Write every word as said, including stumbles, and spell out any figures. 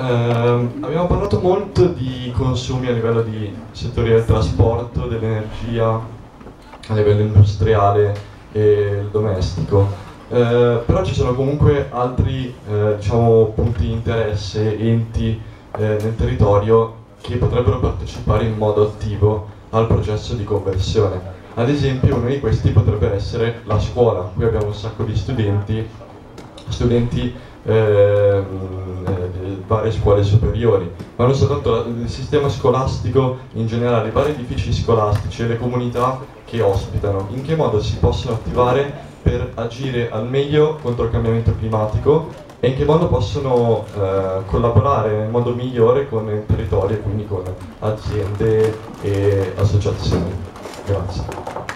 Ehm, abbiamo parlato molto di consumi a livello di settori del trasporto, dell'energia, a livello industriale e domestico. Eh, però ci sono comunque altri eh, diciamo, punti di interesse, enti eh, nel territorio che potrebbero partecipare in modo attivo al processo di conversione. Ad esempio uno di questi potrebbe essere la scuola. Qui abbiamo un sacco di studenti, studenti ehm, eh, di varie scuole superiori, ma non soltanto il sistema scolastico in generale, i vari edifici scolastici e le comunità che ospitano, in che modo si possono attivare per agire al meglio contro il cambiamento climatico e in che modo possono eh, collaborare nel modo migliore con il territorio e quindi con aziende e associazioni. Grazie.